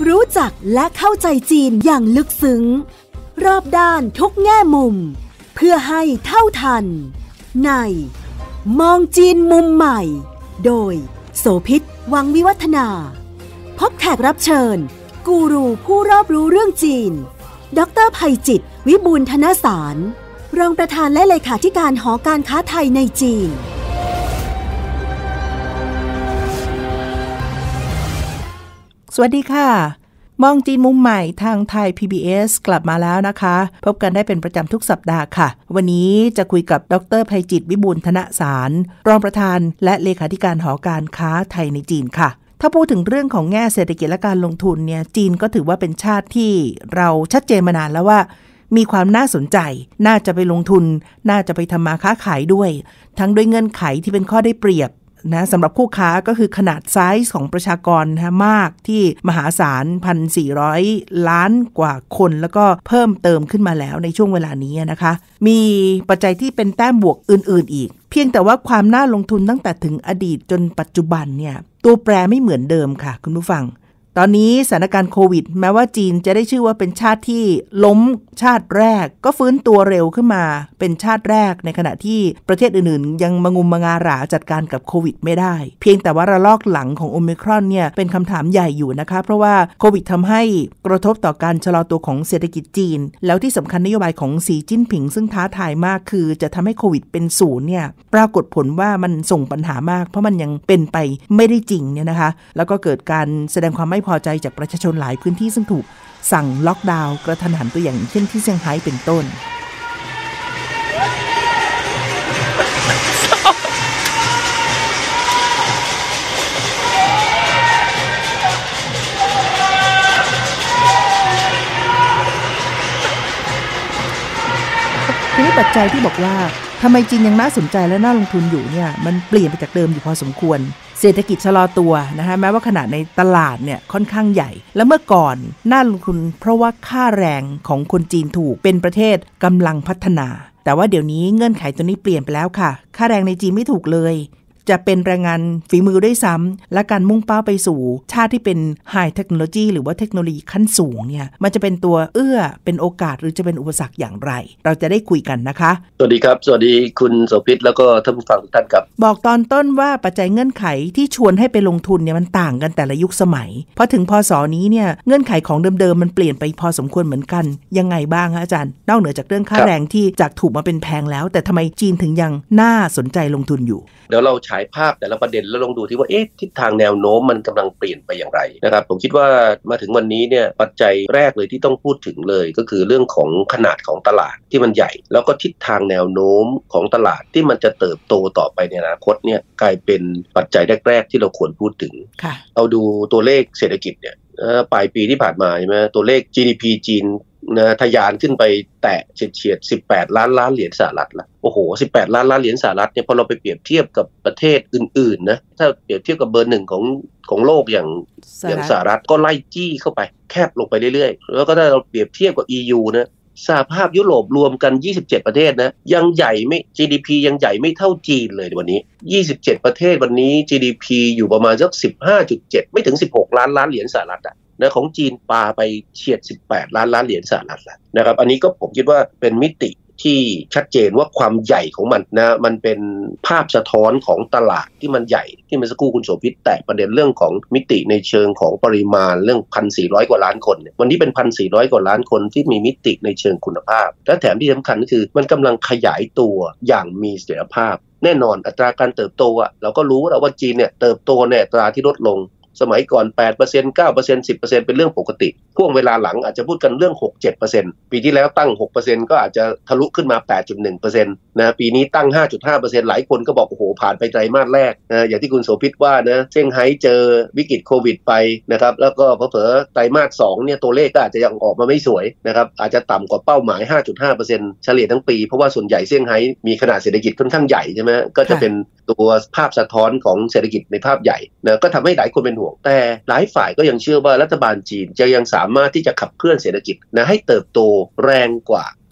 รู้จักและเข้าใจจีนอย่างลึกซึ้งรอบด้านทุกแง่มุมเพื่อให้เท่าทันในมองจีนมุมใหม่โดยโสภิต วังวิวัฒนาพบแขกรับเชิญกูรูผู้รอบรู้เรื่องจีนดร.ไพจิตร วิบูลย์ธนสารรองประธานและเลขาธิการหอการค้าไทยในจีนสวัสดีค่ะมองจีนมุมใหม่ทางไทย PBS กลับมาแล้วนะคะพบกันได้เป็นประจำทุกสัปดาห์ค่ะวันนี้จะคุยกับดร.ไพจิตร วิบูลย์ธนสารรองประธานและเลขาธิการหอการค้าไทยในจีนค่ะถ้าพูดถึงเรื่องของแง่เศรษฐกิจและการลงทุนเนี่ยจีนก็ถือว่าเป็นชาติที่เราชัดเจนมานานแล้วว่ามีความน่าสนใจน่าจะไปลงทุนน่าจะไปทำมาค้าขายด้วยทั้งด้วยเงื่อนไขที่เป็นข้อได้เปรียบนะสำหรับคู่ค้าก็คือขนาดไซส์ของประชากรนะมากที่มหาศาล 1,400 ล้านกว่าคนแล้วก็เพิ่มเติมขึ้นมาแล้วในช่วงเวลานี้นะคะมีปัจจัยที่เป็นแต้มบวกอื่นๆอีกเพียงแต่ว่าความน่าลงทุนตั้งแต่ถึงอดีตจนปัจจุบันเนี่ยตัวแปรไม่เหมือนเดิมค่ะคุณผู้ฟังตอนนี้สถานการณ์โควิดแม้ว่าจีนจะได้ชื่อว่าเป็นชาติที่ล้มชาติแรกก็ฟื้นตัวเร็วขึ้นมาเป็นชาติแรกในขณะที่ประเทศอื่นๆยังมางุมมางาหราจัดการกับโควิดไม่ได้เพียงแต่ว่าระลอกหลังของโอมิครอนเนี่ยเป็นคำถามใหญ่อยู่นะคะเพราะว่าโควิดทำให้กระทบต่อการชะลอตัวของเศรษฐกิจจีนแล้วที่สำคัญนโยบายของสีจิ้นผิงซึ่งท้าทายมากคือจะทำให้โควิดเป็นศูนย์เนี่ยปรากฏผลว่ามันส่งปัญหามากเพราะมันยังเป็นไปไม่ได้จริงเนี่ยนะคะแล้วก็เกิดการแสดงความไม่พอใจจากประชาชนหลายพื้นที่ซึ่งถูกสั่งล็อกดาวน์กระทันหันตัวอย่างเช่นที่เซี่ยงไฮ้เป็นต้นทีนี้ปัจจัยที่บอกว่าทำไมจีนยังน่าสนใจและน่าลงทุนอยู่เนี่ยมันเปลี่ยนไปจากเดิมอยู่พอสมควรเศรษฐกิจชะลอตัวนะคะแม้ว่าขนาดในตลาดเนี่ยค่อนข้างใหญ่และเมื่อก่อนน่าลงทุนเพราะว่าค่าแรงของคนจีนถูกเป็นประเทศกำลังพัฒนาแต่ว่าเดี๋ยวนี้เงื่อนไขตัวนี้เปลี่ยนไปแล้วค่ะค่าแรงในจีนไม่ถูกเลยจะเป็นแรงงานฝีมือด้วยซ้ำและการมุ่งเป้าไปสู่ชาติที่เป็นไฮเทคโนโลยีหรือว่าเทคโนโลยีขั้นสูงเนี่ยมันจะเป็นตัวเป็นโอกาสหรือจะเป็นอุปสรรคอย่างไรเราจะได้คุยกันนะคะสวัสดีครับสวัสดีคุณโสภิตแล้วก็ท่านผู้ฟังทุกท่านครับบอกตอนต้นว่าปัจจัยเงื่อนไขที่ชวนให้ไปลงทุนเนี่ยมันต่างกันแต่ละยุคสมัยพอถึงพศนี้เนี่ยเงื่อนไขของเดิมๆมันเปลี่ยนไปพอสมควรเหมือนกันยังไงบ้างคะอาจารย์นอกเหนือจากเรื่องค่าแรงที่จากถูกมาเป็นแพงแล้วแต่ทำไมจีนถึงยังน่าสนใจลงทุนอยู่เดี๋ยวเราฉายภาพแต่ละประเด็นแล้วลองดูที่ว่าทิศทางแนวโน้มมันกำลังเปลี่ยนไปอย่างไรนะครับผมคิดว่ามาถึงวันนี้เนี่ยปัจจัยแรกเลยที่ต้องพูดถึงเลยก็คือเรื่องของขนาดของตลาดที่มันใหญ่แล้วก็ทิศทางแนวโน้มของตลาดที่มันจะเติบโตต่อไปในอนาคตเนี่ยกลายเป็นปัจจัยแรกๆที่เราควรพูดถึงเอาดูตัวเลขเศรษฐกิจเนี่ยปลายปีที่ผ่านมาใช่ไหมตัวเลข GDP จีนทะยานขึ้นไปแตะเฉียด18 ล้านเหรียญสหรัฐละโอ้โห18 ล้านเหรียญสหรัฐเนี่ยพอเราไปเปรียบเทียบกับประเทศอื่นๆนะถ้าเปรียบเทียบกับเบอร์หนึ่งของโลกอย่างสหรัฐก็ไล่จี้เข้าไปแคบลงไปเรื่อยๆแล้วก็ถ้าเราเปรียบเทียบกับ EU นะสหภาพยุโรปรวมกัน27ประเทศนะยังใหญ่ไม่ GDP ยังใหญ่ไม่เท่าจีนเลยวันนี้27ประเทศวันนี้ GDP อยู่ประมาณสัก 15.7 ไม่ถึง16 ล้านเหรียญสหรัฐนะของจีนปาไปเฉียด18 ล้านเหรียญสหรัฐแล้วนะครับอันนี้ก็ผมคิดว่าเป็นมิติที่ชัดเจนว่าความใหญ่ของมันนะมันเป็นภาพสะท้อนของตลาดที่มันใหญ่ที่เมื่อสักครู่คุณโสภิตแตะประเด็นเรื่องของมิติในเชิงของปริมาณเรื่อง 1,400 กว่าล้านคนวันนี้เป็น 1,400 กว่าล้านคนที่มีมิติในเชิงคุณภาพและแถมที่สำคัญก็คือมันกำลังขยายตัวอย่างมีเสถียรภาพแน่นอนอัตราการเติบโตเราก็รู้แล้วว่าจีนเนี่ยเติบโตในอัตราที่ลดลงสมัยก่อน 8% 9% 10% เป็นเรื่องปกติพ่วงเวลาหลังอาจจะพูดกันเรื่อง 6-7% ปีที่แล้วตั้ง 6% ก็อาจจะทะลุขึ้นมา 8.1% นะปีนี้ตั้ง 5.5% หลายคนก็บอกโอ้โหผ่านไปไตรมาสแรกอย่างที่คุณโสภิตว่านะเซี่ยงไฮ้เจอวิกฤตโควิดไปนะครับแล้วก็เผลอๆไตรมาส2เนี่ยตัวเลขก็อาจจะยังออกมาไม่สวยนะครับอาจจะต่ำกว่าเป้าหมาย 5.5% เฉลี่ยทั้งปีเพราะว่าส่วนใหญ่เซี่ยงไฮ้มีขนาดเศรษฐกิจค่อนข้างใหญ่ใช่ไหมก็จะเป็นตัวภาพสะท้อนของเศรษฐกิจในภาพใหญ่นะก็ทำให้หลายคนเป็นห่วงแต่หลายฝ่ายก็ยังเชื่อว่ารัฐบาลจีนจะยังสามารถที่จะขับเคลื่อนเศรษฐกิจนะให้เติบโตแรงกว่า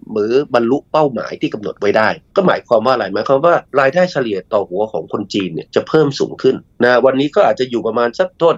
หรือบรรลุเป้าหมายที่กำหนดไว้ได้ก็หมายความว่าอะไรหมายความว่ารายได้เฉลี่ยต่อหัวของคนจีนเนี่ยจะเพิ่มสูงขึ้นนะวันนี้ก็อาจจะอยู่ประมาณสักโทษ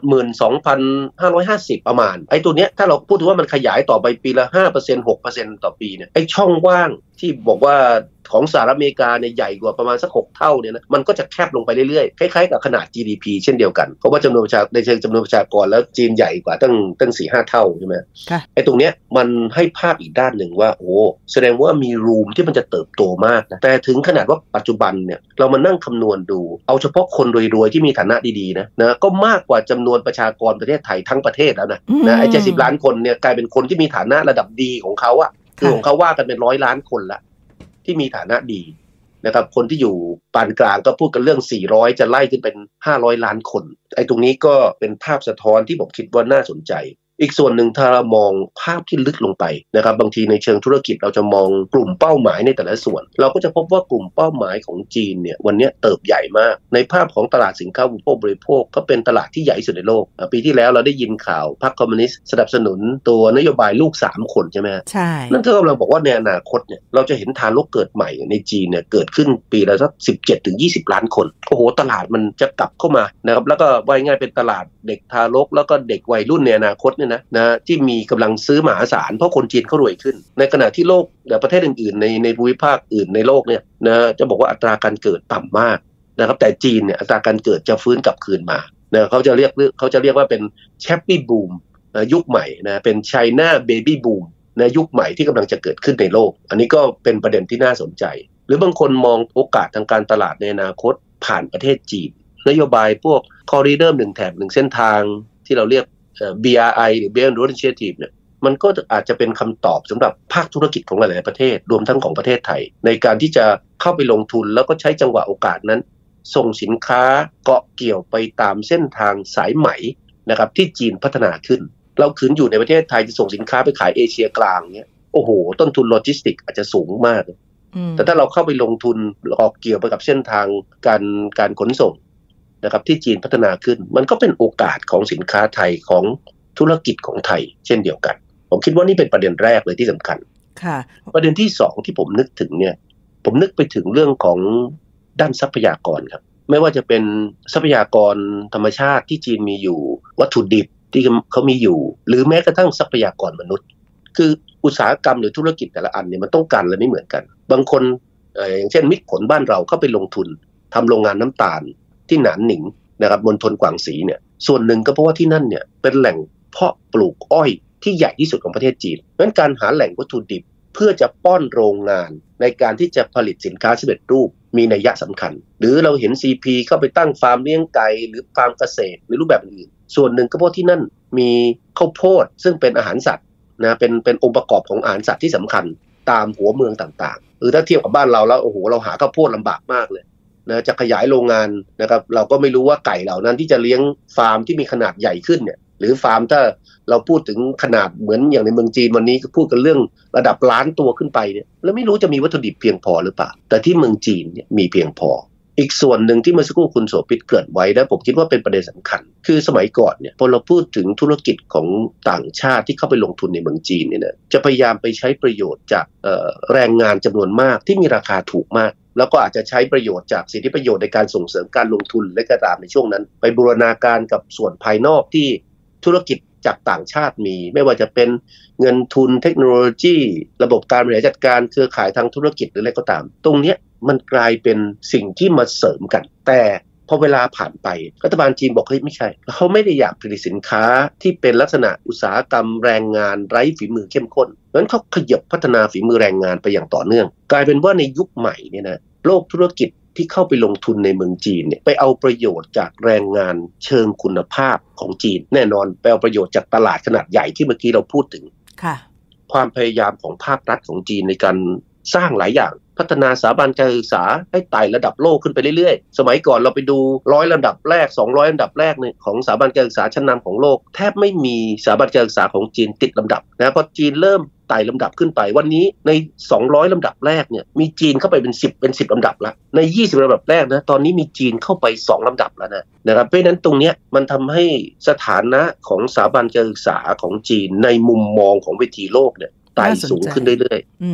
12,550 ประมาณไอ้ตัวเนี้ยถ้าเราพูดถึงว่ามันขยายต่อไปปีละ 5% 6% ต่อปีเนี่ยไอ้ช่องว่างที่บอกว่าของสหรัฐอเมริกาเนี่ยใหญ่กว่าประมาณสัก6เท่าเนี่ยนะมันก็จะแคบลงไปเรื่อยๆคล้ายๆกับขนาด GDP เช่นเดียวกันเพราะว่าจำนวนประชากรในเชิงจำนวนประชากรแล้วจีนใหญ่กว่าตั้ง 4-5 เท่าใช่ไหมไอ้ตรงเนี้ยมันให้ภาพอีกด้านหนึ่งว่าโอ้แสดงว่ามีรูมที่มันจะเติบโตมากนะแต่ถึงขนาดว่าปัจจุบันเนี่ยเรามานั่งคำนวณดูเอาเฉพาะคนรวยๆที่มีฐานะดีๆนะก็มากกว่าจำนวนประชากรประเทศไทยทั้งประเทศแล้วนะไอ้70 ล้านคนเนี่ยกลายเป็นคนที่มีฐานะระดับดีของเขาอะคือของเขาว่ากันเป็น100 ล้านคนละที่มีฐานะดีนะครับคนที่อยู่ปานกลางก็พูดกันเรื่อง400จะไล่ขึ้นเป็น500 ล้านคนไอ้ตรงนี้ก็เป็นภาพสะท้อนที่ผมคิดว่าน่าสนใจอีกส่วนหนึ่งถ้าเรามองภาพที่ลึกลงไปนะครับบางทีในเชิงธุรกิจเราจะมองกลุ่มเป้าหมายในแต่ละส่วนเราก็จะพบว่ากลุ่มเป้าหมายของจีนเนี่ยวันนี้เติบใหญ่มากในภาพของตลาดสินค้าอุปโภคบริโภคก็เป็นตลาดที่ใหญ่สุดในโลกปีที่แล้วเราได้ยินข่าวพรรคคอมมิวนิสต์สนับสนุนตัวนโยบายลูก3คนใช่ไหมใช่นั่นก็กำลังบอกว่าในอนาคตเนี่ยเราจะเห็นทารกเกิดใหม่ในจีนเนี่ยเกิดขึ้นปีละสัก 17-20 ล้านคนโอ้โหตลาดมันจะกลับเข้ามานะครับแล้วก็ว่าง่ายเป็นตลาดเด็กทารกแล้วก็เด็กวัยรุ่นในอนาคตเนี่ยนะที่มีกำลังซื้อมหาศาลเพราะคนจีนเขารวยขึ้นในขณะที่โลกประเทศอื่นๆในภูมิภาคอื่นในโลกเนี่ยนะจะบอกว่าอัตราการเกิดต่ำมากนะครับแต่จีนเนี่ยอัตราการเกิดจะฟื้นกลับคืนมานะเขาจะเรียกว่าเป็นแชปปี้บูมยุคใหม่นะเป็นไชน่าเบบี้บูมนะยุคใหม่ที่กำลังจะเกิดขึ้นในโลกอันนี้ก็เป็นประเด็นที่น่าสนใจหรือบางคนมองโอกาสทางการตลาดในอนาคตผ่านประเทศจีนนโยบายพวกคอริเดอร์1 แถบ 1 เส้นทางที่เราเรียกBRI หรือ Belt and Road Initiative เนี่ยมันก็อาจจะเป็นคำตอบสำหรับภาคธุรกิจของหลายๆประเทศรวมทั้งของประเทศไทยในการที่จะเข้าไปลงทุนแล้วก็ใช้จังหวะโอกาสนั้นส่งสินค้าเกาะเกี่ยวไปตามเส้นทางสายไหมนะครับที่จีนพัฒนาขึ้นเราขืนอยู่ในประเทศไทยจะส่งสินค้าไปขายเอเชียกลางเนี่ยโอ้โหต้นทุนโลจิสติกอาจจะสูงมากแต่ถ้าเราเข้าไปลงทุนเกาะเกี่ยวไปกับเส้นทางการขนส่งนะครับที่จีนพัฒนาขึ้นมันก็เป็นโอกาสของสินค้าไทยของธุรกิจของไทยเช่นเดียวกันผมคิดว่านี่เป็นประเด็นแรกเลยที่สำคัญค่ะประเด็นที่2ที่ผมนึกถึงเนี่ยผมนึกไปถึงเรื่องของด้านทรัพยากรครับไม่ว่าจะเป็นทรัพยากรธรรมชาติที่จีนมีอยู่วัตถุดิบที่เขามีอยู่หรือแม้กระทั่งทรัพยากรมนุษย์คืออุตสาหกรรมหรือธุรกิจแต่ละอันเนี่ยมันต้องการอะไรไม่เหมือนกันบางคนอย่างเช่นมิตรผลบ้านเราเข้าไปลงทุนทำโรงงานน้ำตาลที่หนานหนิงนะครับมณฑลกวางสีเนี่ยส่วนหนึ่งก็เพราะว่าที่นั่นเนี่ยเป็นแหล่งเพาะปลูกอ้อยที่ใหญ่ที่สุดของประเทศจีนเพราะฉะนั้นการหาแหล่งวัตถุดิบเพื่อจะป้อนโรงงานในการที่จะผลิตสินค้าสำเร็จรูปมีนัยสำคัญหรือเราเห็น CP เข้าไปตั้งฟาร์มเลี้ยงไก่หรือฟาร์มเกษตรหรือรูปแบบอื่นส่วนหนึ่งก็เพราะที่นั่นมีข้าวโพดซึ่งเป็นอาหารสัตว์นะเป็นองค์ประกอบของอาหารสัตว์ที่สำคัญตามหัวเมืองต่างๆถ้าเทียบกับบ้านเราแล้วโอ้โหเราหาข้าวโพดลำบากมากเลยนะจะขยายโรงงานนะครับเราก็ไม่รู้ว่าไก่เหล่านั้นที่จะเลี้ยงฟาร์มที่มีขนาดใหญ่ขึ้นเนี่ยหรือฟาร์มถ้าเราพูดถึงขนาดเหมือนอย่างในเมืองจีนวันนี้ก็พูดกันเรื่องระดับล้านตัวขึ้นไปเนี่ยแล้วไม่รู้จะมีวัตถุดิบเพียงพอหรือเปล่าแต่ที่เมืองจีนเนี่ยมีเพียงพออีกส่วนหนึ่งที่เมื่อสักครู่คุณโสภิตเกริ่นไว้นะผมคิดว่าเป็นประเด็นสำคัญคือสมัยก่อนเนี่ยพอเราพูดถึงธุรกิจของต่างชาติที่เข้าไปลงทุนในเมืองจีนเนี่ยนะจะพยายามไปใช้ประโยชน์จากแรงงานจำนวนมากที่มีราคาถูกมากแล้วก็อาจจะใช้ประโยชน์จากสิทธิประโยชน์ในการส่งเสริมการลงทุนและก็ตามในช่วงนั้นไปบูรณาการกับส่วนภายนอกที่ธุรกิจจากต่างชาติมีไม่ว่าจะเป็นเงินทุนเทคโนโลยีระบบการบริหารจัดการเครือข่ายทางธุรกิจหรืออะไรก็ตามตรงนี้มันกลายเป็นสิ่งที่มาเสริมกันแต่พอเวลาผ่านไปรัฐบาลจีนบอกเฮ้ยไม่ใช่เขาไม่ได้อยากผลิตสินค้าที่เป็นลักษณะอุตสาหกรรมแรงงานไร้ฝีมือเข้มข้นเพราะฉะนั้นเขาขยับพัฒนาฝีมือแรงงานไปอย่างต่อเนื่องกลายเป็นว่าในยุคใหม่เนี่ยนะโลกธุรกิจที่เข้าไปลงทุนในเมืองจีนเนี่ยไปเอาประโยชน์จากแรงงานเชิงคุณภาพของจีนแน่นอนไปเอาประโยชน์จากตลาดขนาดใหญ่ที่เมื่อกี้เราพูดถึงค่ะความพยายามของภาครัฐของจีนในการสร้างหลายอย่างพัฒนาสถาบันการศึกษาให้ไต่ระดับโลกขึ้นไปเรื่อยๆสมัยก่อนเราไปดู100 ลำดับแรก200 ลำดับแรกเนี่ยของสถาบันการศึกษาชั้นนำของโลกแทบไม่มีสถาบันการศึกษาของจีนติดลำดับนะพอจีนเริ่มไต่ลำดับขึ้นไปวันนี้ใน200 ลำดับแรกเนี่ยมีจีนเข้าไปเป็น10ลำดับละใน20 ลำดับแรกนะตอนนี้มีจีนเข้าไป2 ลำดับแล้วนะครับเพราะฉะนั้นตรงเนี้ยมันทำให้สถานะของสถาบันการศึกษาของจีนในมุมมองของเวทีโลกเนี่ยไต่สูงขึ้นเรื่อยๆ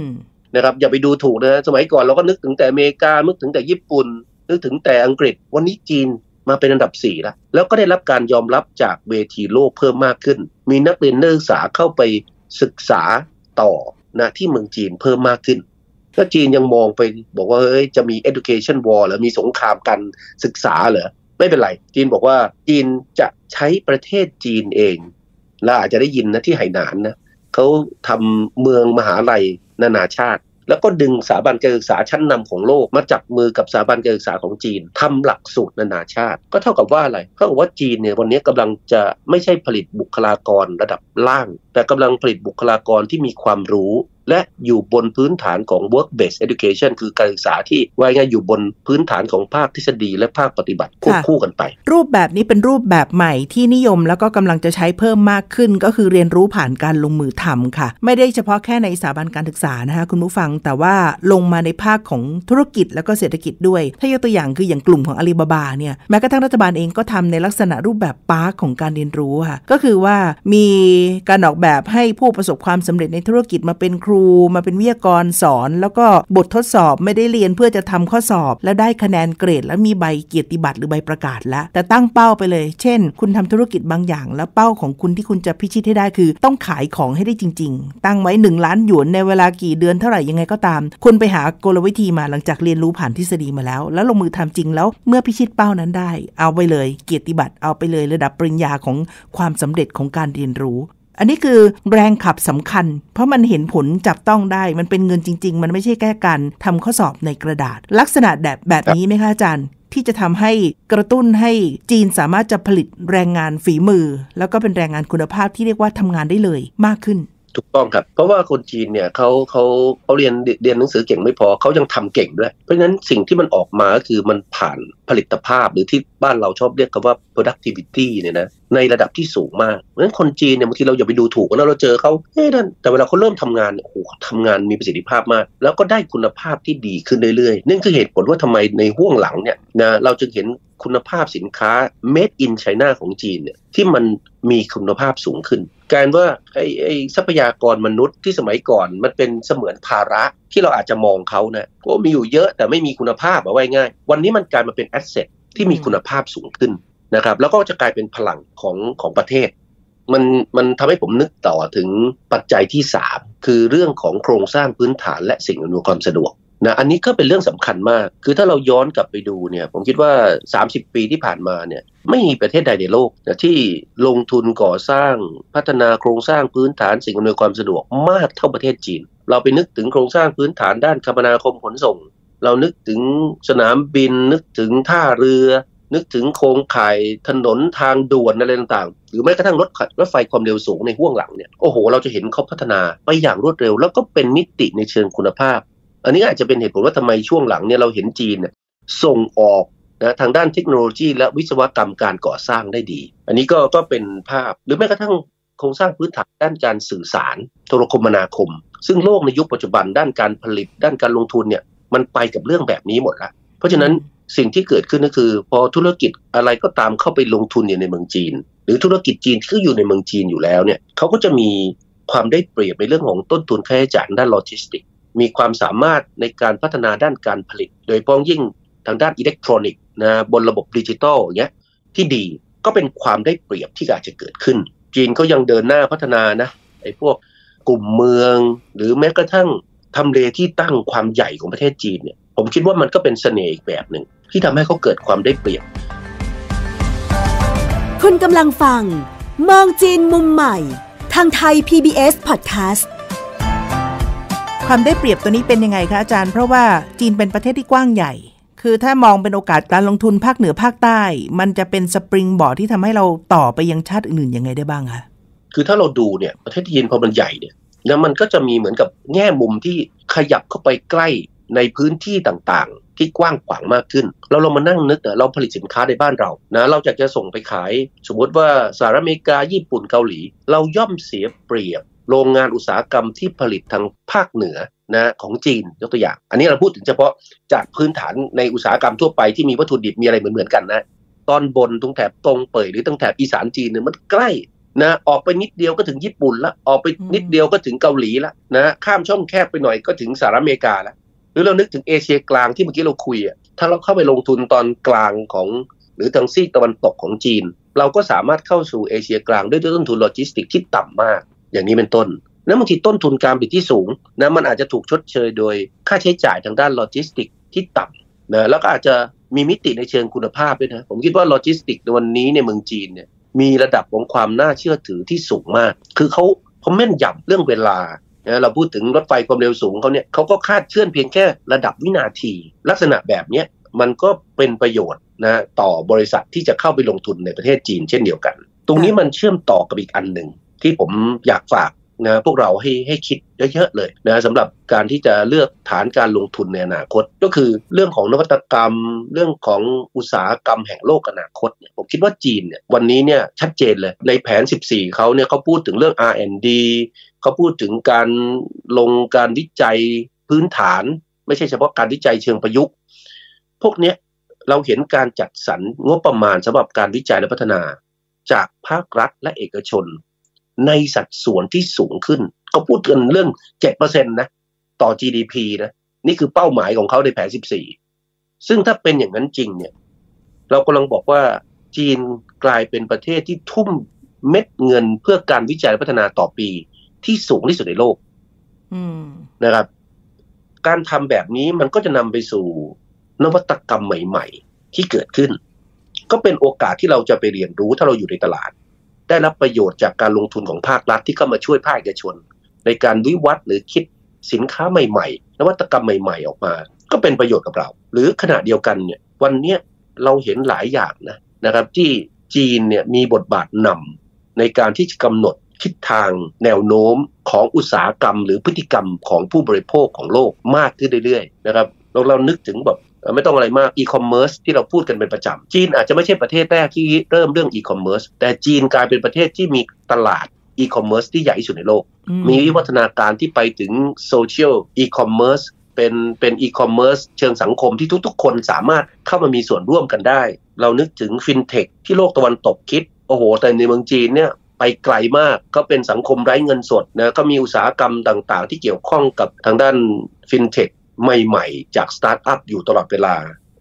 นะครับอย่าไปดูถูกนะสมัยก่อนเราก็นึกถึงแต่อเมริกานึกถึงแต่ญี่ปุ่นนึกถึงแต่อังกฤษวันนี้จีนมาเป็นอันดับ4แล้วก็ได้รับการยอมรับจากเวทีโลกเพิ่มมากขึ้นมีนักเรียนนักศึกษาเข้าไปศึกษาต่อนะที่เมืองจีนเพิ่มมากขึ้นก็จีนยังมองไปบอกว่าเฮ้ยจะมี education war หรือมีสงครามการศึกษาเหรอไม่เป็นไรจีนบอกว่าจีนจะใช้ประเทศจีนเองและอาจจะได้ยินนะที่ไหหนานนะเขาทำเมืองมหาลัยนานาชาติแล้วก็ดึงสถาบันการศึกษาชั้นนำของโลกมาจับมือกับสถาบันการศึกษาของจีนทำหลักสูตรนานาชาติก็เท่ากับว่าอะไรเท่ากับว่าจีนเนี่ยวันนี้กำลังจะไม่ใช่ผลิตบุคลากรระดับล่างแต่กำลังผลิตบุคลากรที่มีความรู้และอยู่บนพื้นฐานของ work based education คือการศึกษาที่ว่าง่ายอยู่บนพื้นฐานของภาคทฤษฎีและภาคปฏิบัติควบคู่กันไปรูปแบบนี้เป็นรูปแบบใหม่ที่นิยมแล้วก็กำลังจะใช้เพิ่มมากขึ้นก็คือเรียนรู้ผ่านการลงมือทำค่ะไม่ได้เฉพาะแค่ในสถาบันการศึกษานะคะคุณผู้ฟังแต่ว่าลงมาในภาคของธุรกิจแล้วก็เศรษฐกิจด้วยถ้ายกตัวอย่างคืออย่างกลุ่มของอาลีบาบาเนี่ยแม้กระทั่งรัฐบาลเองก็ทำในลักษณะรูปแบบปาร์คของการเรียนรู้ค่ะก็คือว่ามีการออกแบบให้ผู้ประสบความสำเร็จในธุรกิจมาเป็นครูมาเป็นวิทยากรสอนแล้วก็บททดสอบไม่ได้เรียนเพื่อจะทำข้อสอบแล้วได้คะแนนเกรดแล้วมีใบเกียรติบัตรหรือใบประกาศแล้วแต่ตั้งเป้าไปเลยเช่นคุณทำธุรกิจบางอย่างแล้วเป้าของคุณที่คุณจะพิชิตให้ได้คือต้องขายของให้ได้จริงๆตั้งไว้1 ล้านหยวนในเวลากี่เดือนเท่าไหร่ยังไงก็ตามคุณไปหากลวิธีมาหลังจากเรียนรู้ผ่านทฤษฎีมาแล้วลงมือทำจริงแล้วเมื่อพิชิตเป้านั้นได้เอาไปเลยเกียรติบัตรเอาไปเลยระดับปริญญาของความสำเร็จของการเรียนรู้อันนี้คือแรงขับสำคัญเพราะมันเห็นผลจับต้องได้มันเป็นเงินจริงๆมันไม่ใช่แค่การทำข้อสอบในกระดาษลักษณะแบบนี้ไหมคะอาจารย์ที่จะทำให้กระตุ้นให้จีนสามารถจะผลิตแรงงานฝีมือแล้วก็เป็นแรงงานคุณภาพที่เรียกว่าทำงานได้เลยมากขึ้นถูกต้องครับเพราะว่าคนจีนเนี่ยเขาเรียนหนังสือเก่งไม่พอเขายังทำเก่งด้วยเพราะฉะนั้นสิ่งที่มันออกมาก็คือมันผ่านผลิตภาพหรือที่บ้านเราชอบเรียกกันว่า productivity เนี่ยนะในระดับที่สูงมากเพราะฉะนั้นคนจีนเนี่ยบางทีเราอย่าไปดูถูกนะเราเจอเขานั่นแต่เวลาเขาเริ่มทำงานโอ้โหทำงานมีประสิทธิภาพมากแล้วก็ได้คุณภาพที่ดีขึ้นเรื่อยๆนั่นคือเหตุผลว่าทำไมในห้วงหลังเนี่ยนะเราจึงเห็นคุณภาพสินค้า made in China ของจีนเนี่ยที่มันมีคุณภาพสูงขึ้นการว่าไอ้ทรัพยากรมนุษย์ที่สมัยก่อนมันเป็นเสมือนภาระที่เราอาจจะมองเขานะก็มีอยู่เยอะแต่ไม่มีคุณภาพเอาไว้ง่ายวันนี้มันกลายมาเป็นแอสเซทที่มีคุณภาพสูงขึ้นนะครับแล้วก็จะกลายเป็นพลังของประเทศมันทำให้ผมนึกต่อถึงปัจจัยที่3คือเรื่องของโครงสร้างพื้นฐานและสิ่งอำนวยความสะดวกนะอันนี้ก็เป็นเรื่องสำคัญมากคือถ้าเราย้อนกลับไปดูเนี่ยผมคิดว่า30 ปีที่ผ่านมาเนี่ยไม่มีประเทศใดในโลกนะที่ลงทุนก่อสร้างพัฒนาโครงสร้างพื้นฐานสิ่งอำนวยความสะดวกมากเท่าประเทศจีนเราไปนึกถึงโครงสร้างพื้นฐานด้านคมนาคมขนส่งเรานึกถึงสนามบินนึกถึงท่าเรือนึกถึงโครงข่ายถนนทางด่วนอะไรต่างๆหรือแม้กระทั่งรถไฟความเร็วสูงในห้วงหลังเนี่ยโอ้โหเราจะเห็นเขาพัฒนาไปอย่างรวดเร็วแล้วก็เป็นมิติในเชิงคุณภาพอันนี้อาจจะเป็นเหตุผลว่าทำไมช่วงหลังเนี่ยเราเห็นจีนเนี่ยส่งออกนะทางด้านเทคโนโลยีและวิศวกรรมการก่อสร้างได้ดีอันนี้ก็เป็นภาพหรือแม้กระทั่งโครงสร้างพื้นฐานด้านการสื่อสารโทรคมนาคมซึ่งโลกในยุคปัจจุบันด้านการผลิตด้านการลงทุนเนี่ยมันไปกับเรื่องแบบนี้หมดแล้วเพราะฉะนั้นสิ่งที่เกิดขึ้นก็คือพอธุรกิจอะไรก็ตามเข้าไปลงทุนอยู่ในเมืองจีนหรือธุรกิจจีนที่อยู่ในเมืองจีนอยู่แล้วเนี่ยเขาก็จะมีความได้เปรียบในเรื่องของต้นทุนค่าใช้จ่ายด้านโลจิสติกมีความสามารถในการพัฒนาด้านการผลิตโดยเฉพาะยิ่งทางด้านอิเล็กทรอนิกส์นะบนระบบดิจิทัลอย่างเงี้ยที่ดีก็เป็นความได้เปรียบที่อาจจะเกิดขึ้นจีนก็ยังเดินหน้าพัฒนานะไอ้พวกกลุ่มเมืองหรือแม้กระทั่งทำเลที่ตั้งความใหญ่ของประเทศจีนเนี่ยผมคิดว่ามันก็เป็นเสน่ห์อีกแบบหนึ่งที่ทำให้เขาเกิดความได้เปรียบคุณกำลังฟังมองจีนมุมใหม่ทางไทย PBS Podcast ความได้เปรียบตัวนี้เป็นยังไงคะอาจารย์เพราะว่าจีนเป็นประเทศที่กว้างใหญ่คือถ้ามองเป็นโอกาสการลงทุนภาคเหนือภาคใต้มันจะเป็นสปริงบอร์ดที่ทำให้เราต่อไปยังชาติอื่นๆยังไงได้บ้างคะคือถ้าเราดูเนี่ยประเทศจีนพอมันใหญ่เนี่ยแล้วมันก็จะมีเหมือนกับแง่มุมที่ขยับเข้าไปใกล้ในพื้นที่ต่างๆที่กว้างขวางมากขึ้นเรามานั่งนึกเราผลิตสินค้าในบ้านเรานะเราอยากจะส่งไปขายสมมติว่าสหรัฐอเมริกาญี่ปุ่นเกาหลีเราย่อมเสียเปรียบโรงงานอุตสาหกรรมที่ผลิตทางภาคเหนือนะของจีนยกตัวอย่างอันนี้เราพูดถึงเฉพาะจากพื้นฐานในอุตสาหกรรมทั่วไปที่มีวัตถุดิบมีอะไรเหมือนกันนะตอนบนตรงแถบตรงเป่ยหรือตรงแถบอีสานจีนเนี่ยมันใกล้นะออกไปนิดเดียวก็ถึงญี่ปุ่นละออกไปนิดเดียวก็ถึงเกาหลีละนะข้ามช่องแคบไปหน่อยก็ถึงสหรัฐอเมริกาละหรือเรานึกถึงเอเชียกลางที่เมื่อกี้เราคุยถ้าเราเข้าไปลงทุนตอนกลางของหรือทางซีกตะวันตกของจีนเราก็สามารถเข้าสู่เอเชียกลางด้วยต้นทุนโลจิสติกที่ต่ำมากอย่างนี้เป็นต้นแล้วบางทีต้นทุนการผลิตที่สูงนะมันอาจจะถูกชดเชยโดยค่าใช้จ่ายทางด้านโลจิสติกที่ต่ำนะแล้วก็อาจจะมีมิติในเชิงคุณภาพด้วยนะผมคิดว่าโลจิสติกในวันนี้ในเมืองจีนเนี่ยมีระดับของความน่าเชื่อถือที่สูงมากคือเขาแม่นยำเรื่องเวลานะเราพูดถึงรถไฟความเร็วสูงเขาเนี่ยเขาก็คาดเคลื่อนเพียงแค่ระดับวินาทีลักษณะแบบนี้มันก็เป็นประโยชน์นะต่อบริษัทที่จะเข้าไปลงทุนในประเทศจีนเช่นเดียวกันตรงนี้มันเชื่อมต่อกับอีกอันหนึ่งที่ผมอยากฝากนะพวกเราให้คิดเยอะๆเลยนะสำหรับการที่จะเลือกฐานการลงทุนในอนาคตก็คือเรื่องของนวัตกรรมเรื่องของอุตสาหกรรมแห่งโลกอนาคตเนี่ยผมคิดว่าจีนเนี่ยวันนี้เนี่ยชัดเจนเลยในแผน14เขาเนี่ยเขาพูดถึงเรื่อง R&D เขาพูดถึงการลงการวิจัยพื้นฐานไม่ใช่เฉพาะการวิจัยเชิงประยุกต์พวกเนี้ยเราเห็นการจัดสรรงบประมาณสำหรับการวิจัยและพัฒนาจากภาครัฐและเอกชนในสัดส่วนที่สูงขึ้นเขาพูดกันเรื่อง 7% นะต่อ GDP นะนี่คือเป้าหมายของเขาในแผน14ซึ่งถ้าเป็นอย่างนั้นจริงเนี่ยเรากำลังบอกว่าจีนกลายเป็นประเทศที่ทุ่มเม็ดเงินเพื่อการวิจัยและพัฒนาต่อปีที่สูงที่สุดในโลกนะครับการทำแบบนี้มันก็จะนำไปสู่นวัตกรรมใหม่ๆที่เกิดขึ้นก็เป็นโอกาสที่เราจะไปเรียนรู้ถ้าเราอยู่ในตลาดได้รับประโยชน์จากการลงทุนของภาครัฐที่เข้ามาช่วยภาคเอกชนในการวิวัฒน์หรือคิดสินค้าใหม่ๆนวัตกรรมใหม่ๆออกมาก็เป็นประโยชน์กับเราหรือขณะเดียวกันเนี่ยวันนี้เราเห็นหลายอย่างนะครับที่จีนเนี่ยมีบทบาทนำในการที่จะกำหนดทิศทางแนวโน้มของอุตสาหกรรมหรือพฤติกรรมของผู้บริโภคของโลกมากขึ้นเรื่อยๆนะครับเรานึกถึงแบบไม่ต้องอะไรมากอีคอมเมิร์ซที่เราพูดกันเป็นประจำจีนอาจจะไม่ใช่ประเทศแรกที่เริ่มเรื่องอีคอมเมิร์ซแต่จีนกลายเป็นประเทศที่มีตลาดอีคอมเมิร์ซที่ใหญ่ที่สุดในโลกมีวิวัฒนาการที่ไปถึงโซเชียลอีคอมเมิร์ซเป็นอีคอมเมิร์ซเชิงสังคมที่ทุกๆคนสามารถเข้ามามีส่วนร่วมกันได้เรานึกถึงฟินเทคที่โลกตะวันตกคิดโอ้โหแต่ในเมืองจีนเนี่ยไปไกลมากก็เป็นสังคมไร้เงินสดนะก็มีอุตสาหกรรมต่างๆที่เกี่ยวข้องกับทางด้านฟินเทคใหม่ๆจากสตาร์ทอัพอยู่ตลอดเวลา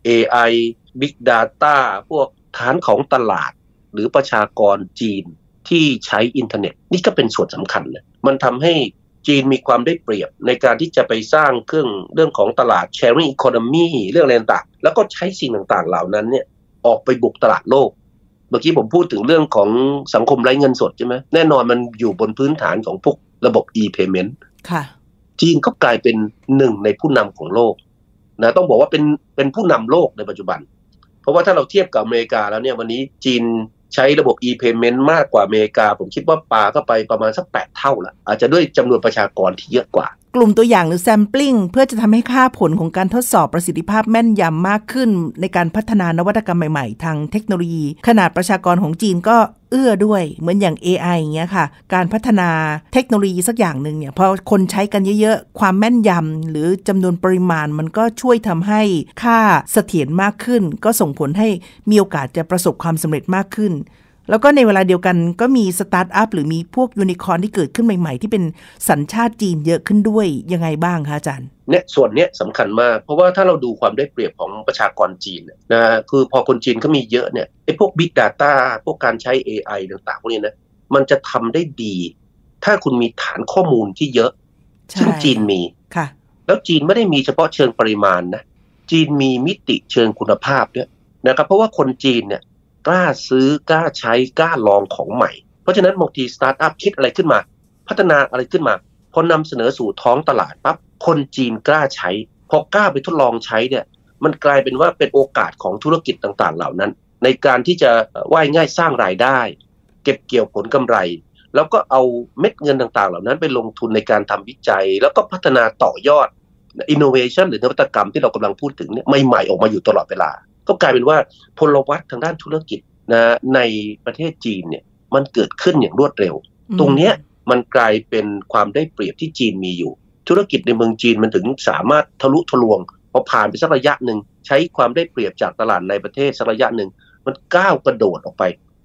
AI Big Data พวกฐานของตลาดหรือประชากรจีนที่ใช้อินเทอร์เน็ตนี่ก็เป็นส่วนสำคัญเลยมันทำให้จีนมีความได้เปรียบในการที่จะไปสร้างเรื่องของตลาด Sharing Economy เรื่องอะไรต่างๆแล้วก็ใช้สิ่งต่างๆเหล่านั้นเนี่ยออกไปบุกตลาดโลกเมื่อกี้ผมพูดถึงเรื่องของสังคมไร้เงินสดใช่ไหมแน่นอนมันอยู่บนพื้นฐานของพวกระบบ e-payment ค่ะจีนก็กลายเป็นหนึ่งในผู้นำของโลกนะต้องบอกว่าเป็นผู้นำโลกในปัจจุบันเพราะว่าถ้าเราเทียบกับอเมริกาแล้วเนี่ยวันนี้จีนใช้ระบบ e-payment มากกว่าอเมริกาผมคิดว่าปาเข้าไปประมาณสัก8 เท่าละอาจจะด้วยจำนวนประชากรที่เยอะกว่ากลุ่มตัวอย่างหรือ sampling เพื่อจะทำให้ค่าผลของการทดสอบประสิทธิภาพแม่นยำมากขึ้นในการพัฒนานวัตกรรมใหม่ๆทางเทคโนโลยีขนาดประชากรของจีนก็เอื้อด้วยเหมือนอย่าง AI อย่างเงี้ยค่ะการพัฒนาเทคโนโลยีสักอย่างนึงเนี่ยพอคนใช้กันเยอะๆความแม่นยำหรือจำนวนปริมาณมันก็ช่วยทำให้ค่าเสถียรมากขึ้นก็ส่งผลให้มีโอกาสจะประสบความสำเร็จมากขึ้นแล้วก็ในเวลาเดียวกันก็มีสตาร์ทอัพหรือมีพวกยูนิคอร์นที่เกิดขึ้นใหม่ๆที่เป็นสัญชาติจีนเยอะขึ้นด้วยยังไงบ้างคะอาจารย์เนี่ยส่วนเนี้ยสำคัญมากเพราะว่าถ้าเราดูความได้เปรียบของประชากรจีนนะคือพอคนจีนเขามีเยอะเนี่ยไอ้พวก Big Data พวกการใช้ AI ต่างๆพวกนี้นะมันจะทำได้ดีถ้าคุณมีฐานข้อมูลที่เยอะซึ่งจีนมีค่ะแล้วจีนไม่ได้มีเฉพาะเชิงปริมาณนะจีนมีมิติเชิงคุณภาพด้วยนะครับเพราะว่าคนจีนเนี่ยกล้าซื้อกล้าใช้กล้าลองของใหม่เพราะฉะนั้นบางทีสตาร์ทอัพคิดอะไรขึ้นมาพัฒนาอะไรขึ้นมาพอนำเสนอสู่ท้องตลาดปั๊บคนจีนกล้าใช้พอกล้าไปทดลองใช้เนี่ยมันกลายเป็นว่าเป็นโอกาสของธุรกิจต่างๆเหล่านั้นในการที่จะว่ายง่ายสร้างรายได้เก็บเกี่ยวผลกำไรแล้วก็เอาเม็ดเงินต่างๆเหล่านั้นไปลงทุนในการทำวิจัยแล้วก็พัฒนาต่อยอด innovation หรือนวัตกรรมที่เรากำลังพูดถึงเนี่ยใหม่ๆออกมาอยู่ตลอดเวลาก็กลายเป็นว่าพลวัตทางด้านธุรกิจนะในประเทศจีนเนี่ยมันเกิดขึ้นอย่างรวดเร็วตรงเนี้ยมันกลายเป็นความได้เปรียบที่จีนมีอยู่ธุรกิจในเมืองจีนมันถึงสามารถทะลุทะลวงพอผ่านไปสักระยะหนึ่งใช้ความได้เปรียบจากตลาดในประเทศสักระยะหนึ่งมันก้าวกระโดดออกไป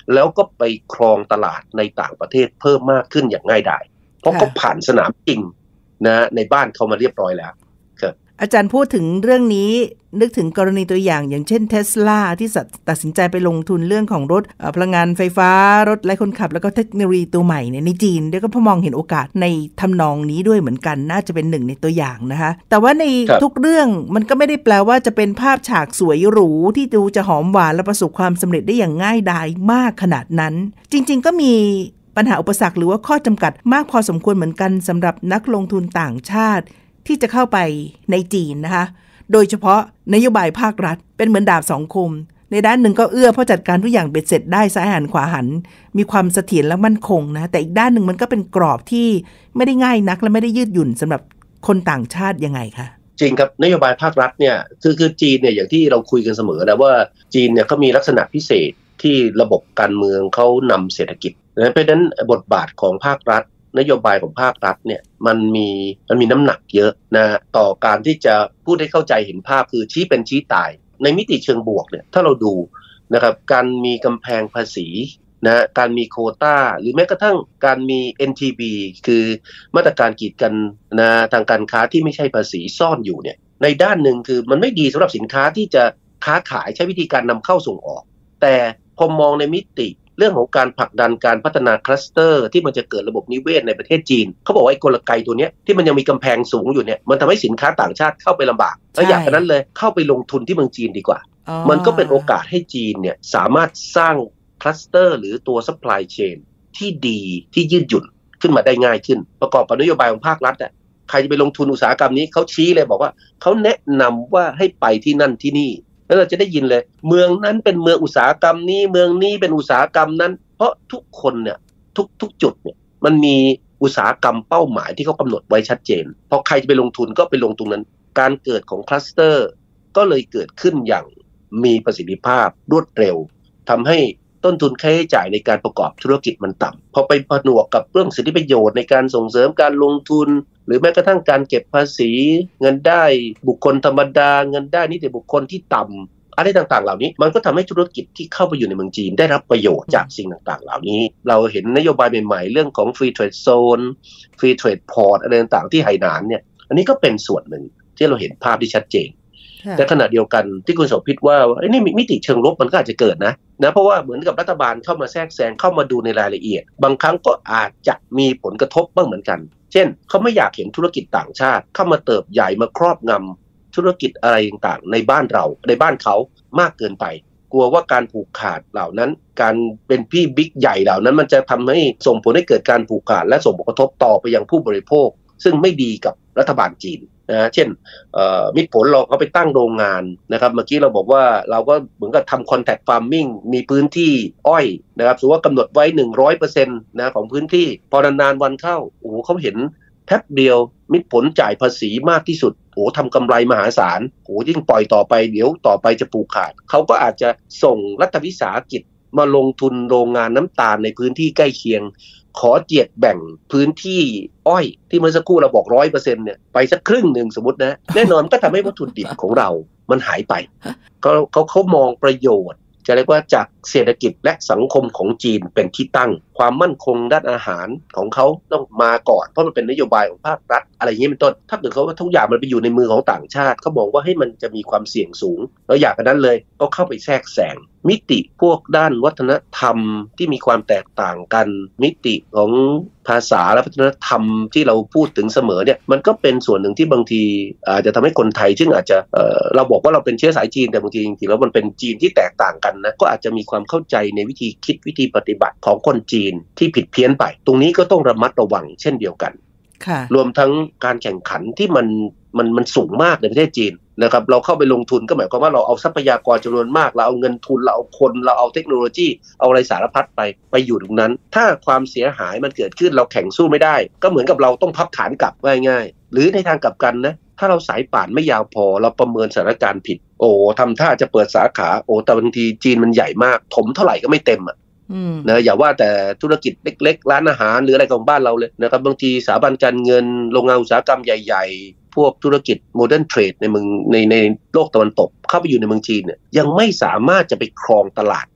แล้วก็ไปครองตลาดในต่างประเทศเพิ่มมากขึ้นอย่างง่ายดายเพราะเขาผ่านสนามจริงนะในบ้านเขามาเรียบร้อยแล้วครับอาจารย์พูดถึงเรื่องนี้นึกถึงกรณีตัวอย่างเช่น Tesla ที่ตัดสินใจไปลงทุนเรื่องของรถพลังงานไฟฟ้ารถไร้คนขับแล้วก็เทคโนโลยีตัวใหม่ในจีนเดี๋ยวก็พอมองเห็นโอกาสในทำนองนี้ด้วยเหมือนกันน่าจะเป็นหนึ่งในตัวอย่างนะคะแต่ว่าในทุกเรื่องมันก็ไม่ได้แปลว่าจะเป็นภาพฉากสวยหรูที่ดูจะหอมหวานและประสบความสำเร็จได้อย่างง่ายดายมากขนาดนั้นจริงๆก็มีปัญหาอุปสรรคหรือว่าข้อจำกัดมากพอสมควรเหมือนกันสำหรับนักลงทุนต่างชาติที่จะเข้าไปในจีนนะคะโดยเฉพาะนโยบายภาครัฐเป็นเหมือนดาบสองคมในด้านหนึ่งก็เอื้อเพราะจัดการทุกอย่างเบ็ดเสร็จได้ซ้ายหันขวาหันมีความเสถียรและมั่นคงนะแต่อีกด้านหนึ่งมันก็เป็นกรอบที่ไม่ได้ง่ายนักและไม่ได้ยืดหยุ่นสำหรับคนต่างชาติยังไงคะจริงครับนโยบายภาครัฐเนี่ยคือจีนเนี่ยอย่างที่เราคุยกันเสมอนะว่าจีนเนี่ยเขามีลักษณะพิเศษที่ระบบการเมืองเขานำเศรษฐกิจนะเพราะฉะนั้นบทบาทของภาครัฐนโยบายของภาครัฐเนี่ยมันมีน้ำหนักเยอะนะต่อการที่จะพูดให้เข้าใจเห็นภาพคือชี้เป็นชี้ตายในมิติเชิงบวกเนี่ยถ้าเราดูนะครับการมีกำแพงภาษีนะการมีโควต้าหรือแม้กระทั่งการมี NTB คือมาตรการกีดกันนะทางการค้าที่ไม่ใช่ภาษีซ่อนอยู่เนี่ยในด้านหนึ่งคือมันไม่ดีสำหรับสินค้าที่จะค้าขายใช้วิธีการนำเข้าส่งออกแต่พอมองในมิติเรื่องของการผลักดันการพัฒนาคลัสเตอร์ที่มันจะเกิดระบบนิเวศในประเทศจีนเขาบอกว่าไอ้กลไกตัวนี้ที่มันยังมีกำแพงสูงอยู่เนี่ยมันทำให้สินค้าต่างชาติเข้าไปลำบากแล้วอย่างนั้นเลยเข้าไปลงทุนที่เมืองจีนดีกว่ามันก็เป็นโอกาสให้จีนเนี่ยสามารถสร้างคลัสเตอร์หรือตัวซัพพลายเชนที่ดีที่ยืดหยุ่นขึ้นมาได้ง่ายขึ้นประกอบกับนโยบายของภาครัฐใครจะไปลงทุนอุตสาหกรรมนี้เขาชี้เลยบอกว่าเขาแนะนำว่าให้ไปที่นั่นที่นี่แล้วเราจะได้ยินเลยเมืองนั้นเป็นเมืองอุตสาหกรรมนี้เมืองนี้เป็นอุตสาหกรรมนั้นเพราะทุกคนเนี่ยทุกจุดเนี่ยมันมีอุตสาหกรรมเป้าหมายที่เขากำหนดไว้ชัดเจนพอใครจะไปลงทุนก็ไปลงตรงนั้นการเกิดของคลัสเตอร์ก็เลยเกิดขึ้นอย่างมีประสิทธิภาพรวดเร็วทำให้ต้นทุนค่าใช้จ่ายในการประกอบธุรกิจมันต่ำพอไปผนวกกับเรื่องสิทธิประโยชน์ในการส่งเสริมการลงทุนหรือแม้กระทั่งการเก็บภาษีเงินได้บุคคลธรรมดาเงินได้นิติบุคคลที่ต่ำอะไรต่างๆเหล่านี้มันก็ทำให้ธุรกิจที่เข้าไปอยู่ในเมืองจีนได้รับประโยชน์จากสิ่งต่างๆเหล่านี้เราเห็นนโยบายใหม่ๆเรื่องของ Free Trade Zone Free Trade Port อะไรต่างๆที่ไหหนานเนี่ยอันนี้ก็เป็นส่วนหนึ่งที่เราเห็นภาพที่ชัดเจนแต่ขณะเดียวกันที่คุณโสภิตว่านี่มิติเชิงลบมันก็อาจจะเกิดนะเพราะว่าเหมือนกับรัฐบาลเข้ามาแทรกแซงเข้ามาดูในรายละเอียดบางครั้งก็อาจจะมีผลกระทบบ้างเหมือนกันเช่นเขาไม่อยากเห็นธุรกิจต่างชาติเข้ามาเติบใหญ่มาครอบงำธุรกิจอะไรต่างๆในบ้านเราในบ้านเขามากเกินไปกลัวว่าการผูกขาดเหล่านั้นการเป็นพี่บิ๊กใหญ่เหล่านั้นมันจะทำให้ส่งผลให้เกิดการผูกขาดและส่งผลกระทบต่อไปยังผู้บริโภคซึ่งไม่ดีกับรัฐบาลจีนนะเช่นมิตรผลเราเขาไปตั้งโรงงานนะครับเมื่อกี้เราบอกว่าเราก็เหมือนกับทำ contact farming มีพื้นที่อ้อยนะครับสมมุติว่ากำหนดไว้ 100% นะของพื้นที่พอนานๆวันเข้าโอ้โหเขาเห็นแป๊บเดียวมิตรผลจ่ายภาษีมากที่สุดโอ้ทำกำไรมหาศาลโอ้ยิ่งปล่อยต่อไปเดี๋ยวต่อไปจะผูกขาดเขาก็อาจจะส่งรัฐวิสาหกิจมาลงทุนโรงงานน้ำตาลในพื้นที่ใกล้เคียงขอเจียดแบ่งพื้นที่อ้อยที่เมื่อสักครู่เราบอก 100% เนี่ยไปสักครึ่งนึงสมมุตินะแน่นอนก็ทำให้วัตถุดิบของเรามันหายไปเขามองประโยชน์จะเรียกว่าจากเศรษฐกิจและสังคมของจีนเป็นที่ตั้งความมั่นคงด้านอาหารของเขาต้องมาก่อนเพราะมันเป็นนโยบายของภาครัฐอะไรอย่างนี้เป็นต้นถ้าเกิดเขาว่าทุกอย่างมันไปอยู่ในมือของต่างชาติเขามองว่าให้มันจะมีความเสี่ยงสูงแล้วอยากกันนั้นเลยก็เข้าไปแทรกแซงมิติพวกด้านวัฒนธรรมที่มีความแตกต่างกันมิติของภาษาและวัฒนธรรมที่เราพูดถึงเสมอเนี่ยมันก็เป็นส่วนหนึ่งที่บางทีอาจจะทำให้คนไทยซึ่งอาจจะเราบอกว่าเราเป็นเชื้อสายจีนแต่บางทีจริงๆแล้วมันเป็นจีนที่แตกต่างกันนะก็อาจจะมีความเข้าใจในวิธีคิดวิธีปฏิบัติของคนจีนที่ผิดเพี้ยนไปตรงนี้ก็ต้องระมัดระวังเช่นเดียวกันรวมทั้งการแข่งขันที่มันสูงมากในประเทศจีนนะครับเราเข้าไปลงทุนก็หมายความว่าเราเอาทรัพยากรจำนวนมากเราเอาเงินทุนเราเอาคนเราเอาเทคโนโลยีเอาอะไรสารพัดไปอยู่ตรงนั้นถ้าความเสียหายมันเกิดขึ้นเราแข่งสู้ไม่ได้ก็เหมือนกับเราต้องพับฐานกลับง่ายๆหรือในทางกลับกันนะถ้าเราสายป่านไม่ยาวพอเราประเมินสถานการณ์ผิดโอ้ทำท่าจะเปิดสาขาโอ้แต่บางทีจีนมันใหญ่มากถมเท่าไหร่ก็ไม่เต็มนะอย่าว่าแต่ธุรกิจเล็กๆร้านอาหารหรืออะไรของบ้านเราเลยนะครับบางทีสถาบันการเงินโรงงานอุตสาหกรรมใหญ่ๆพวกธุรกิจโมเดิร์นเทรดในโลกตะวันตกเข้าไปอยู่ในเมืองจีนเนี่ยยังไม่สามารถจะไปครองตลาด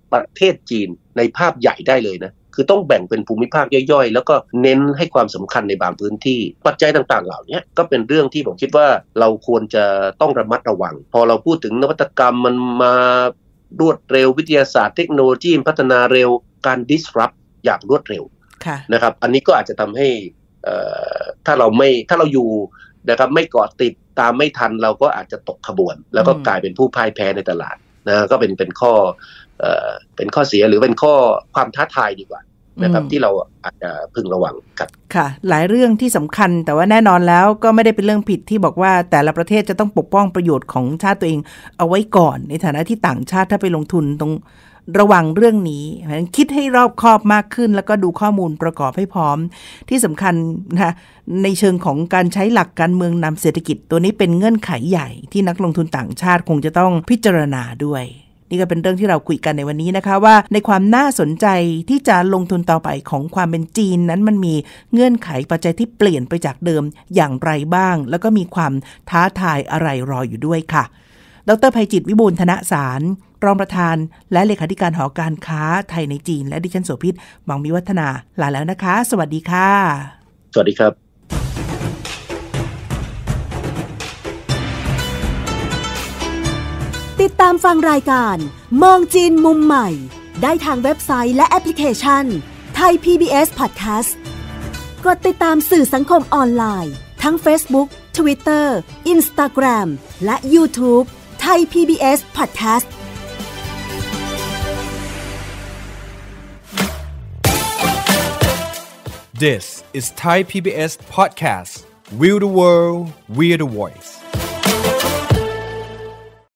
ประเทศจีนในภาพใหญ่ได้เลยนะคือต้องแบ่งเป็นภูมิภาคย่อยๆแล้วก็เน้นให้ความสำคัญในบางพื้นที่ปัจจัยต่างๆเหล่านี้ก็เป็นเรื่องที่ผมคิดว่าเราควรจะต้องระมัดระวังพอเราพูดถึงนวัตกรรมมันมารวดเร็ววิทยาศาสตร์เทคโนโลยีพัฒนาเร็วการ disrupt อย่างรวดเร็วนะครับอันนี้ก็อาจจะทำให้ถ้าเราอยู่นะครับไม่เกาะติดตามไม่ทันเราก็อาจจะตกขบวนแล้วก็กลายเป็นผู้พ่ายแพ้ในตลาดนะก็เป็นข้อเสียหรือเป็นข้อความท้าทายดีกว่านะครับที่เราอาจจะพึงระวังครับค่ะหลายเรื่องที่สำคัญแต่ว่าแน่นอนแล้วก็ไม่ได้เป็นเรื่องผิดที่บอกว่าแต่ละประเทศจะต้องปกป้องประโยชน์ของชาติตัวเองเอาไว้ก่อนในฐานะที่ต่างชาติถ้าไปลงทุนต้องระวังเรื่องนี้คิดให้รอบคอบมากขึ้นแล้วก็ดูข้อมูลประกอบให้พร้อมที่สำคัญนะในเชิงของการใช้หลักการเมืองนำเศรษฐกิจตัวนี้เป็นเงื่อนไขใหญ่ที่นักลงทุนต่างชาติคงจะต้องพิจารณาด้วยนี่ก็เป็นเรื่องที่เราคุยกันในวันนี้นะคะว่าในความน่าสนใจที่จะลงทุนต่อไปของความเป็นจีนนั้นมันมีเงื่อนไขปัจจัยที่เปลี่ยนไปจากเดิมอย่างไรบ้างแล้วก็มีความท้าทายอะไรรออยู่ด้วยค่ะดร.ไพจิตร วิบูลย์ธนสารรองประธานและเลขาธิการหอการค้าไทยในจีนและดิฉันโสภิต หวังมีวัฒนาลาแล้วนะคะสวัสดีค่ะสวัสดีครับติดตามฟังรายการมองจีนมุมใหม่ได้ทางเว็บไซต์และแอปพลิเคชันไทย PBS Podcast กดติดตามสื่อสังคมออนไลน์ทั้ง Facebook, Twitter, Instagram และ YouTube ไทย PBS Podcast This is Thai PBS Podcast. We the world, we the voice.